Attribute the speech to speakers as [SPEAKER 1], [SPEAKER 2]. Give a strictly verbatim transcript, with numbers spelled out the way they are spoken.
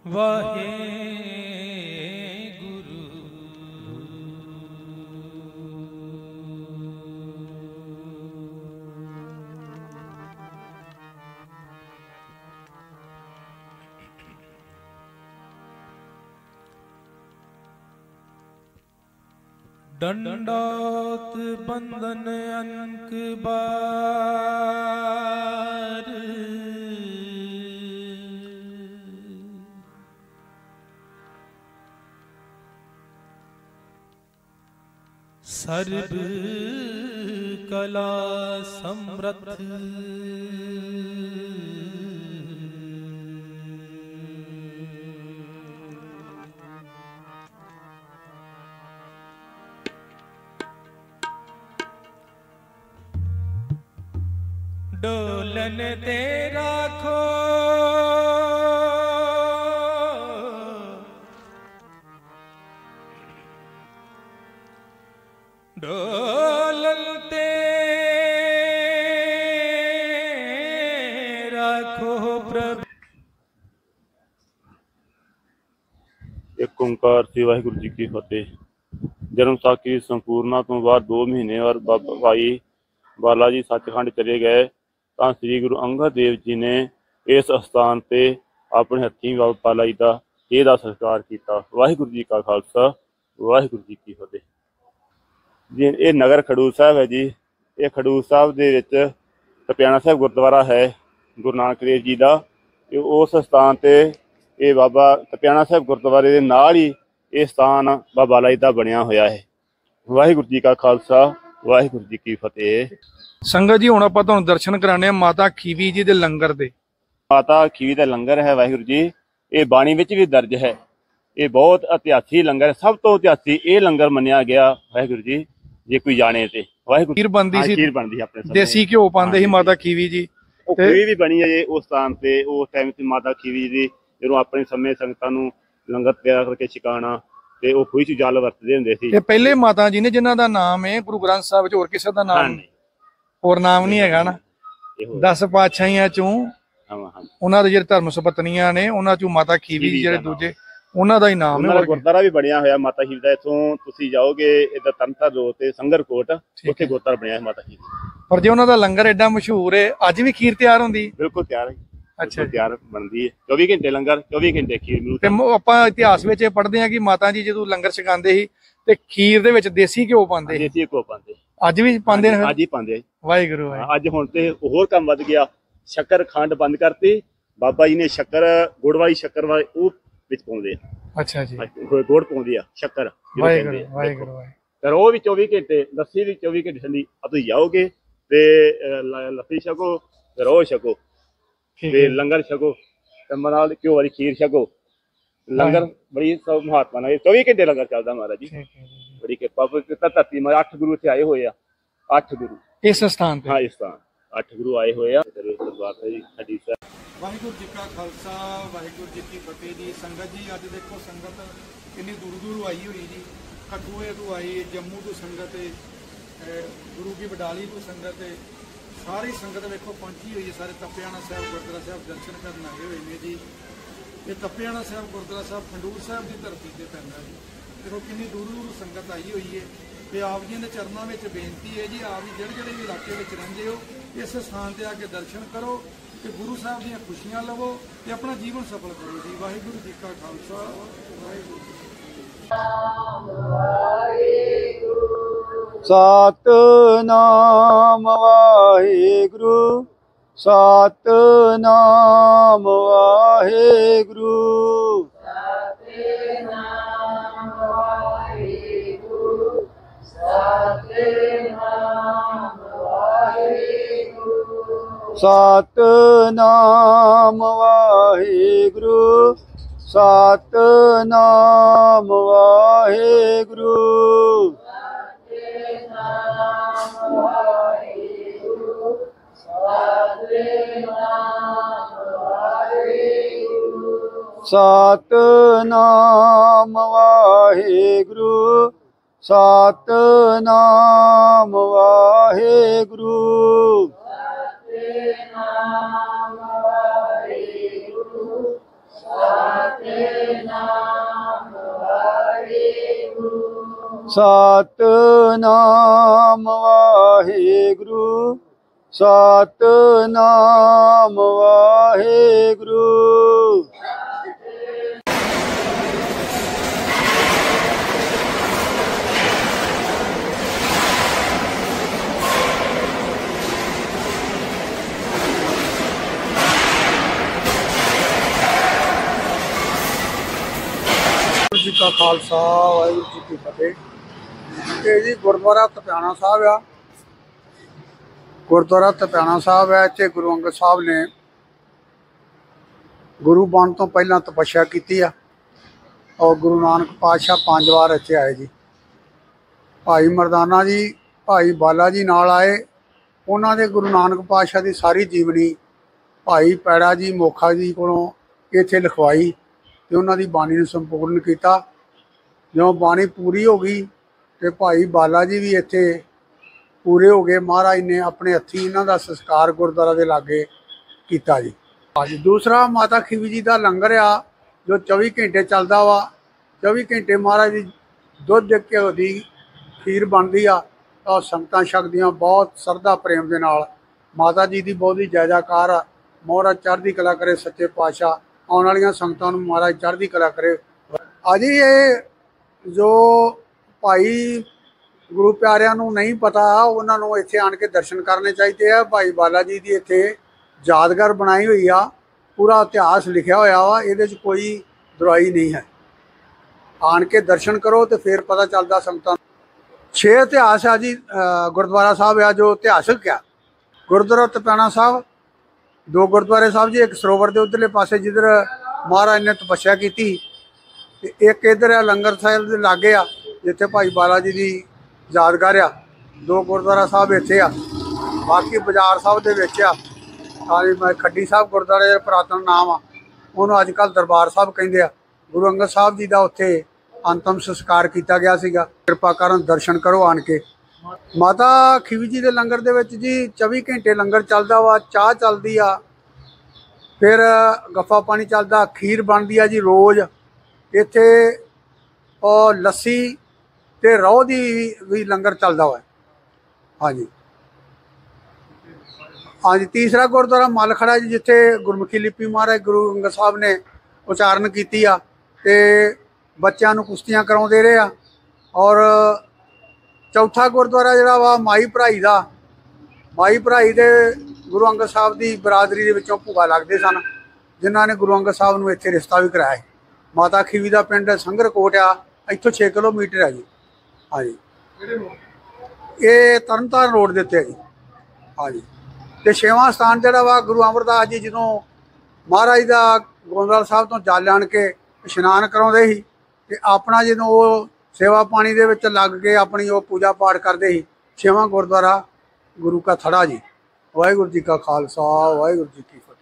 [SPEAKER 1] ਵਾਹਿਗੁਰੂ। दंडौत बंधन अनक बार, सर्व कला समृद्ध डोलन ते राखो डोलन ते राखो प्रभु।
[SPEAKER 2] एक ओंकार श्री वाहिगुरु जी की फतेह। जन्म साखी संपूर्णा तो बाद दो महीने और बाबा भाई बाला जी सचखंड चले गए तो श्री गुरु अंगद देव जी ने इस स्थान पे अपने हथी बाबा बाला जी का ਇਹ ਦਾ ਸੰਸਕਾਰ ਕੀਤਾ। ਵਾਹਿਗੁਰੂ ਜੀ ਕਾ ਖਾਲਸਾ ਵਾਹਿਗੁਰੂ ਜੀ ਕੀ ਫਤਿਹ। ਜੀ ਇਹ ਨਗਰ ਖਡੂਰ ਸਾਹਿਬ ਹੈ ਜੀ। ਇਹ ਖਡੂਰ ਸਾਹਿਬ ਦੇ ਵਿੱਚ ਟਪਿਆਣਾ ਸਾਹਿਬ ਗੁਰਦੁਆਰਾ ਹੈ ਗੁਰੂ ਨਾਨਕ ਦੇਵ ਜੀ ਦਾ। ਤੇ ਉਸ ਸਥਾਨ ਤੇ ਇਹ ਬਾਬਾ ਟਪਿਆਣਾ ਸਾਹਿਬ ਗੁਰਦੁਆਰੇ ਦੇ ਨਾਲ ਹੀ ਇਹ ਸਥਾਨ ਬਾਬਾ ਬਾਲਾ ਜੀ ਦਾ ਬਣਿਆ ਹੋਇਆ ਹੈ। ਵਾਹਿਗੁਰੂ ਜੀ ਕਾ ਖਾਲਸਾ ਵਾਹਿਗੁਰੂ ਜੀ ਕੀ ਫਤਿਹ।
[SPEAKER 3] ਸੰਗਤ ਜੀ ਹੁਣ ਆਪਾਂ ਤੁਹਾਨੂੰ ਦਰਸ਼ਨ ਕਰਾਣੇ ਆ ਮਾਤਾ ਖੀਵੀ ਜੀ ਦੇ ਲੰਗਰ ਦੇ।
[SPEAKER 2] ਮਾਤਾ ਖੀਵੀ ਦਾ ਲੰਗਰ ਹੈ ਵਾਹਿਗੁਰੂ ਜੀ। ਇਹ ਬਾਣੀ ਵਿੱਚ ਵੀ ਦਰਜ ਹੈ। ਇਹ ਬਹੁਤ ਇਤਿਹਾਸੀ ਲੰਗਰ ਹੈ। ਸਭ ਤੋਂ ਇਤਿਹਾਸੀ ਇਹ ਲੰਗਰ ਮੰਨਿਆ ਗਿਆ ਵਾਹਿਗੁਰੂ ਜੀ ਜੇ ਕੋਈ ਜਾਣੇ ਤੇ। ਵਾਹਿਗੁਰੂ
[SPEAKER 3] ਖੀਰ ਬਣਦੀ ਸੀ,
[SPEAKER 2] ਖੀਰ ਬਣਦੀ ਆਪਣੇ ਸਾਹਮਣੇ,
[SPEAKER 3] ਦੇਸੀ ਘਿਓ ਪਾਉਂਦੇ ਸੀ ਮਾਤਾ ਖੀਵੀ ਜੀ।
[SPEAKER 2] ਉਹ ਖੀਰ ਵੀ ਬਣੀ ਹੈ ਉਸ ਸਥਾਨ ਤੇ। ਉਸ ਟਾਈਮ ਤੇ ਮਾਤਾ ਖੀਵੀ ਜੀ ਜਦੋਂ ਆਪਣੇ ਸਮੇਂ ਸੰਗਤਾਂ ਨੂੰ ਲੰਗਰ ਤਿਆਰ ਕਰਕੇ ਛਕਾਉਣਾ ਤੇ ਉਹ ਖੂਹੀ ਚ ਜਲ ਵਰਤਦੇ ਹੁੰਦੇ ਸੀ।
[SPEAKER 3] ਇਹ ਪਹਿਲੇ ਮਾਤਾ ਜੀ ਨੇ ਜਿਨ੍ਹਾਂ ਦਾ ਨਾਮ ਹੈ ਗੁਰੂ ਗ੍ਰੰਥ ਸਾਹਿਬ ਚ, ਹੋਰ ਕਿਸੇ ਦਾ ਨਾਮ ਹੋਰ ਨਾਮ ਨਹੀਂ ਹੈਗਾ ਨਾ। ਦਸ ਪਾਤਸ਼ਾਹੀਆਂ ਚੋਂ ਉਹਨਾਂ ਦੇ ਜਿਹੜੇ ਧਰਮ ਸੁਪਤਨੀਆਂ ਨੇ ਉਹਨਾਂ ਚੋਂ ਮਾਤਾ ਖੀਵੀ ਜਿਹੜੇ ਦੂਜੇ ਉਹਨਾਂ ਦਾ ਹੀ ਨਾਮ ਹੈ।
[SPEAKER 2] ਗੁਰਦੁਆਰਾ ਵੀ ਬਣਿਆ ਹੋਇਆ ਮਾਤਾ ਖੀਵੀ ਦਾ। ਇੱਥੋਂ ਤੁਸੀਂ ਜਾਓਗੇ ਇੱਧਰ ਤਨਤਰ ਰੋਡ ਤੇ ਸੰਗਰਕੋਟ, ਉੱਥੇ ਗੁਰਦੁਆਰਾ ਬਣਿਆ ਹੈ ਮਾਤਾ ਖੀਵੀ।
[SPEAKER 3] ਪਰ ਜੇ ਉਹਨਾਂ ਦਾ ਲੰਗਰ ਐਡਾ ਮਸ਼ਹੂਰ ਹੈ, ਅੱਜ ਵੀ ਖੀਰ ਤਿਆਰ ਹੁੰਦੀ?
[SPEAKER 2] ਬਿਲਕੁਲ ਤਿਆਰ ਹੈ।
[SPEAKER 3] ਅੱਛਾ,
[SPEAKER 2] ਤਿਆਰ ਬਣਦੀ ਹੈ ਚੌਵੀ ਘੰਟੇ ਲੰਗਰ, ਚੌਵੀ ਘੰਟੇ ਖੀਰ ਮਿਲੂ।
[SPEAKER 3] ਤੇ ਆਪਾਂ ਇਤਿਹਾਸ ਵਿੱਚ ਪੜ੍ਹਦੇ ਹਾਂ ਕਿ ਮਾਤਾ ਜੀ ਜਦੋਂ ਲੰਗਰ ਛਕਾਉਂਦੇ ਸੀ ਤੇ ਖੀਰ ਦੇ ਵਿੱਚ ਦੇਸੀ ਘਿਓ ਪਾਉਂਦੇ।
[SPEAKER 2] ਦੇਸੀ ਘਿਓ ਪਾਉਂਦੇ
[SPEAKER 3] ਅੱਜ ਵੀ ਪਾਉਂਦੇ ਨੇ?
[SPEAKER 2] ਅੱਜ ਹੀ ਪਾਉਂਦੇ।
[SPEAKER 3] ਵਾਹਿਗੁਰੂ।
[SPEAKER 2] ਅੱਜ ਹੁਣ ਤੇ ਹੋਰ ਕੰਮ ਵੱਧ ਗਿਆ। ਸ਼ੱਕਰ ਖੰਡ ਬੰਦ ਕਰਤੀ। ਬਾਬਾ ਜੀ ਨੇ ਸ਼ੱਕਰ ਗੁੜ ਵਾਲੀ ਸ਼ੱਕਰ ਵਾਲੀ ਉਹ ਵਿੱਚ ਪਾਉਂਦੇ ਆ।
[SPEAKER 3] ਅੱਛਾ ਜੀ,
[SPEAKER 2] ਗੁੜ ਪਾਉਂਦੇ ਆ ਸ਼ੱਕਰ।
[SPEAKER 3] ਵਾਹਿਗੁਰੂ ਵਾਹਿਗੁਰੂ।
[SPEAKER 2] ਫਿਰ ਉਹ ਵੀ ਚੌਵੀ ਘੰਟੇ ਲੱਸੀ ਵੀ ਚੌਵੀ ਘੰਟੇ ਠੰਡੀ। ਆ ਤੁਸੀਂ ਜਾਓਗੇ ਤੇ ਲੱਸੀ ਛਕੋ, ਫਿਰ ਉਹ ਛਕੋ ਤੇ ਲੰਗਰ ਛਕੋ ਤੇ ਨਾਲ ਘਿਓ ਵਾਲੀ ਖੀਰ ਛਕੋ। ਲੰਗਰ ਬੜੀ ਸਭ ਮਹਾਤਮਾ ਨਾਲ ਚੌਵੀ ਘੰਟੇ ਲੰਗਰ ਚੱਲਦਾ ਮਹਾਰਾਜ ਜੀ। ਬੜੀ ਕਿਰਪਾ ਧਰਤੀ ਮਾ ਅੱਠ ਗੁਰੂ ਇੱਥੇ ਆਏ ਹੋਏ ਆ। ਅੱਠ ਗੁਰੂ
[SPEAKER 3] ਇਸ ਸਥਾਨ ਤੇ।
[SPEAKER 2] ਹਾਂ ਇਸ ਸਥਾਨ ਅੱਠ ਗੁਰੂ ਆਏ ਹੋਏ ਆ।
[SPEAKER 3] ਵਾਹਿਗੁਰੂ ਜੀ ਕਾ ਖਾਲਸਾ ਵਾਹਿਗੁਰੂ ਜੀ ਕੀ ਫਤਿਹ ਜੀ। ਸੰਗਤ ਜੀ ਅੱਜ ਦੇਖੋ ਸੰਗਤ ਕਿੰਨੀ ਦੂਰ ਦੂਰ ਆਈ ਹੋਈ ਜੀ। ਕਠੂਏ ਤੋਂ ਆਈ, ਜੰਮੂ ਤੋਂ ਸੰਗਤ, ਗੁਰੂ ਕੀ ਬਡਾਲੀ ਤੋਂ ਸੰਗਤ, ਸਾਰੀ ਸੰਗਤ ਵੇਖੋ ਪਹੁੰਚੀ ਹੋਈ ਹੈ। ਸਾਰੇ ਟੱਪਿਆਣਾ ਸਾਹਿਬ ਗੁਰਦੁਆਰਾ ਸਾਹਿਬ ਦਰਸ਼ਨ ਕਰਨ ਆਏ ਹੋਏ ਨੇ ਜੀ। ਇਹ ਟੱਪਿਆਣਾ ਸਾਹਿਬ ਗੁਰਦੁਆਰਾ ਸਾਹਿਬ ਖਡੂਰ ਸਾਹਿਬ ਦੀ ਧਰਤੀ ਤੇ ਪੈਂਦਾ ਜੀ। ਦੇਖੋ ਕਿੰਨੀ ਦੂਰ ਦੂਰ ਸੰਗਤ ਆਈ ਹੋਈ ਹੈ। ਤੇ ਆਪ ਜੀ ਦੇ ਚਰਨਾਂ ਵਿੱਚ ਬੇਨਤੀ ਹੈ ਜੀ, ਆਪ ਜੀ ਜਿਹੜੇ ਜਿਹੜੇ ਵੀ ਇਲਾਕੇ ਵਿੱਚ ਰਹਿੰਦੇ ਹੋ ਇਸ ਸਥਾਨ ਤੇ ਆ ਕੇ ਦਰਸ਼ਨ ਕਰੋ ਤੇ ਗੁਰੂ ਸਾਹਿਬ ਦੀਆਂ ਖੁਸ਼ੀਆਂ ਲਵੋ ਤੇ ਆਪਣਾ ਜੀਵਨ ਸਫਲ ਕਰੋ ਜੀ। ਵਾਹਿਗੁਰੂ ਜੀ ਕਾ ਖਾਲਸਾ ਵਾਹਿਗੁਰੂ ਜੀ
[SPEAKER 4] ਸਤਿਨਾਮ ਵਾਹਿਗੁਰੂ ਸਤਿਨਾਮ ਵਾਹਿਗੁਰੂ ਸਤਿਨਾਮ ਵਾਹਿਗੁਰੂ ਸਤਿਨਾਮ ਵਾਹਿਗੁਰੂ ਸਤਿਨਾਮ ਵਾਹਿਗੁਰੂ ਸਤਿਨਾਮ ਵਾਹਿਗੁਰੂ ਸਤਿਨਾਮ ਵਾਹਿਗੁਰੂ ਸਤਿਨਾਮ ਵਾਹਿਗੁਰੂ ਸਤਿਨਾਮ ਵਾਹਿਗੁਰੂ ਸਤਿਨਾਮ ਸਤਿਨਾਮ ਵਾਹਿਗੁਰੂ ਸਤਿਨਾਮ ਵਾਹਿਗੁਰੂ।
[SPEAKER 3] ਜੀ ਕਾ ਖਾਲਸਾ ਵਾਹਿਗੁਰੂ ਜੀ ਕੀ ਫਤਿਹ। ਇਹ ਜੀ ਗੁਰਦੁਆਰਾ ਤਪਿਆਣਾ ਸਾਹਿਬ ਆ। ਗੁਰਦੁਆਰਾ ਤਪਿਆਣਾ ਸਾਹਿਬ ਹੈ। ਇੱਥੇ ਗੁਰੂ ਅੰਗਦ ਸਾਹਿਬ ਨੇ ਗੁਰੂ ਬਣਨ ਤੋਂ ਪਹਿਲਾਂ ਤਪੱਸਿਆ ਕੀਤੀ ਆ ਔਰ ਗੁਰੂ ਨਾਨਕ ਪਾਤਸ਼ਾਹ ਪੰਜ ਵਾਰ ਇੱਥੇ ਆਏ ਜੀ। ਭਾਈ ਮਰਦਾਨਾ ਜੀ ਭਾਈ ਬਾਲਾ ਜੀ ਨਾਲ ਆਏ। ਉਹਨਾਂ ਦੇ ਗੁਰੂ ਨਾਨਕ ਪਾਤਸ਼ਾਹ ਦੀ ਸਾਰੀ ਜੀਵਨੀ ਭਾਈ ਪੈੜਾ ਜੀ ਮੋਖਾ ਜੀ ਕੋਲੋਂ ਇੱਥੇ ਲਿਖਵਾਈ ਤੇ ਉਹਨਾਂ ਦੀ ਬਾਣੀ ਨੂੰ ਸੰਪੂਰਨ ਕੀਤਾ। ਜਦੋਂ ਬਾਣੀ ਪੂਰੀ ਹੋ ਗਈ ਤੇ ਭਾਈ ਬਾਲਾ ਜੀ ਵੀ ਇੱਥੇ ਪੂਰੇ ਹੋ ਗਏ। ਮਹਾਰਾਜ ਨੇ ਆਪਣੇ ਹੱਥੀਂ ਇਹਨਾਂ ਦਾ ਸੰਸਕਾਰ ਗੁਰਦੁਆਰਾ ਦੇ ਲਾਗੇ ਕੀਤਾ ਜੀ। ਹਾਂਜੀ, ਦੂਸਰਾ ਮਾਤਾ ਖੀਵੀ ਜੀ ਦਾ ਲੰਗਰ ਆ ਜੋ ਚੌਵੀ ਘੰਟੇ ਚੱਲਦਾ ਵਾ। ਚੌਵੀ ਘੰਟੇ ਮਹਾਰਾਜ ਦੀ ਦੁੱਧ ਘਿਓ ਦੀ ਖੀਰ ਬਣਦੀ ਆ ਤਾਂ ਸੰਗਤਾਂ ਛਕਦੀਆਂ ਬਹੁਤ ਸ਼ਰਧਾ ਪ੍ਰੇਮ ਦੇ ਨਾਲ। ਮਾਤਾ ਜੀ ਦੀ ਬਹੁਤ ਹੀ ਜੈ ਜੈਕਾਰ ਆ। ਮਹਾਰਾਜ ਚੜ੍ਹਦੀ ਕਲਾ ਕਰੇ। ਸੱਚੇ ਪਾਤਸ਼ਾਹ ਆਉਣ ਵਾਲੀਆਂ ਸੰਗਤਾਂ ਨੂੰ ਮਹਾਰਾਜ ਚੜ੍ਹਦੀ ਕਲਾ ਕਰੇ। ਅਜੀ ਇਹ ਜੋ ਭਾਈ ਗੁਰੂ ਪਿਆਰਿਆਂ ਨੂੰ ਨਹੀਂ ਪਤਾ ਉਹਨਾਂ ਨੂੰ ਇੱਥੇ ਆਣ ਕੇ ਦਰਸ਼ਨ ਕਰਨੇ ਚਾਹੀਦੇ ਆ। ਭਾਈ ਬਾਲਾ ਜੀ ਦੀ ਇੱਥੇ ਯਾਦਗਾਰ ਬਣਾਈ ਹੋਈ ਆ। ਪੂਰਾ ਇਤਿਹਾਸ ਲਿਖਿਆ ਹੋਇਆ ਵਾ। ਇਹਦੇ 'ਚ ਕੋਈ ਦੁਰਾਈ ਨਹੀਂ ਹੈ। ਆਣ ਕੇ ਦਰਸ਼ਨ ਕਰੋ ਤੇ ਫਿਰ ਪਤਾ ਚੱਲਦਾ ਸੰਗਤਾਂ ਨੂੰ। ਛੇ ਇਤਿਹਾਸ ਆ ਜੀ ਗੁਰਦੁਆਰਾ ਸਾਹਿਬ ਆ ਜੋ ਇਤਿਹਾਸਕ ਆ। ਗੁਰਦੁਆਰਾ ਤਪਿਆਣਾ ਸਾਹਿਬ ਦੋ ਗੁਰਦੁਆਰੇ ਸਾਹਿਬ ਜੀ। ਇੱਕ ਸਰੋਵਰ ਦੇ ਉਧਰਲੇ ਪਾਸੇ ਜਿੱਧਰ ਮਹਾਰਾਜ ਨੇ ਤਪੱਸਿਆ ਕੀਤੀ ਤੇ ਇੱਕ ਇੱਧਰ ਆ ਲੰਗਰ ਸਾਹਿਬ ਦੇ ਲਾਗੇ ਆ ਜਿੱਥੇ ਭਾਈ ਬਾਲਾ ਜੀ ਦੀ ਯਾਦਗਾਰ ਆ। ਦੋ ਗੁਰਦੁਆਰਾ ਸਾਹਿਬ ਇੱਥੇ ਆ। ਬਾਕੀ ਬਾਜ਼ਾਰ ਸਾਹਿਬ ਦੇ ਵਿੱਚ ਆ ਸਾਰੀ ਖੱਡੀ ਸਾਹਿਬ ਗੁਰਦੁਆਰੇ ਦਾ ਪੁਰਾਤਨ ਨਾਮ ਆ। ਉਹਨੂੰ ਅੱਜ ਕੱਲ੍ਹ ਦਰਬਾਰ ਸਾਹਿਬ ਕਹਿੰਦੇ ਆ। ਗੁਰੂ ਅੰਗਦ ਸਾਹਿਬ ਜੀ ਦਾ ਉੱਥੇ ਅੰਤਮ ਸੰਸਕਾਰ ਕੀਤਾ ਗਿਆ ਸੀਗਾ। ਕਿਰਪਾ ਕਰਨ ਦਰਸ਼ਨ ਕਰੋ ਆਣ ਕੇ। ਮਾਤਾ ਖੀਵੀ ਜੀ ਦੇ ਲੰਗਰ ਦੇ ਵਿੱਚ ਜੀ ਚੌਵੀ ਘੰਟੇ ਲੰਗਰ ਚੱਲਦਾ ਵਾ। ਚਾਹ ਚੱਲਦੀ ਆ, ਫਿਰ ਗੱਫਾ ਪਾਣੀ ਚੱਲਦਾ, ਖੀਰ ਬਣਦੀ ਆ ਜੀ ਰੋਜ਼ ਇੱਥੇ। ਔਰ ਲੱਸੀ ਤੇ ਰੋਹ ਦੀ ਵੀ ਲੰਗਰ ਚੱਲਦਾ ਵਾ। ਹਾਂਜੀ ਹਾਂਜੀ। ਤੀਸਰਾ ਗੁਰਦੁਆਰਾ ਮੱਲ ਖੜਾ ਜੀ ਜਿੱਥੇ ਗੁਰਮੁਖੀ ਲਿਪੀ ਮਹਾਰਾਜ ਗੁਰੂ ਅੰਗਦ ਸਾਹਿਬ ਨੇ ਉਚਾਰਨ ਕੀਤੀ ਆ ਤੇ ਬੱਚਿਆਂ ਨੂੰ ਕੁਸ਼ਤੀਆਂ ਕਰਾਉਂਦੇ ਰਹੇ ਆ। ਔਰ ਚੌਥਾ ਗੁਰਦੁਆਰਾ ਜਿਹੜਾ ਵਾ ਮਾਈ ਭਰਾਈ ਦਾ। ਮਾਈ ਭਰਾਈ ਦੇ ਗੁਰੂ ਅੰਗਦ ਸਾਹਿਬ ਦੀ ਬਰਾਦਰੀ ਦੇ ਵਿੱਚੋਂ ਭੂਆ ਲੱਗਦੇ ਸਨ ਜਿਨ੍ਹਾਂ ਨੇ ਗੁਰੂ ਅੰਗਦ ਸਾਹਿਬ ਨੂੰ ਇੱਥੇ ਰਿਸ਼ਤਾ ਵੀ ਕਰਾਇਆ। ਮਾਤਾ ਖੀਵੀ ਦਾ ਪਿੰਡ ਸੰਗਰਕੋਟ ਆ। ਇੱਥੋਂ ਛੇ ਕਿਲੋਮੀਟਰ ਆ ਜੀ। ਹਾਂਜੀ, ਇਹ ਤਰਨਤਾਰਨ ਰੋਡ ਦੇ ਉੱਤੇ ਹੈ ਜੀ। ਹਾਂਜੀ, ਤੇ ਛੇਵਾਂ ਸਥਾਨ ਜਿਹੜਾ ਵਾ ਗੁਰੂ ਅਮਰਦਾਸ ਜੀ ਜਦੋਂ ਮਹਾਰਾਜ ਦਾ ਗੋਇੰਦਵਾਲ ਸਾਹਿਬ ਤੋਂ ਜਲ ਆਣ ਕੇ ਇਸ਼ਨਾਨ ਕਰਾਉਂਦੇ ਸੀ ਤੇ ਆਪਣਾ ਜਦੋਂ ਉਹ ਸੇਵਾ ਪਾਣੀ ਦੇ ਵਿੱਚ ਲੱਗ ਕੇ ਆਪਣੀ ਉਹ ਪੂਜਾ ਪਾਠ ਕਰਦੇ ਸੀ। ਛੇਵਾਂ ਗੁਰਦੁਆਰਾ ਗੁਰੂ ਕਾ ਥੜਾ ਜੀ। ਵਾਹਿਗੁਰੂ ਜੀ ਕਾ ਖਾਲਸਾ ਵਾਹਿਗੁਰੂ ਜੀ ਕੀ ਫਤਿਹ।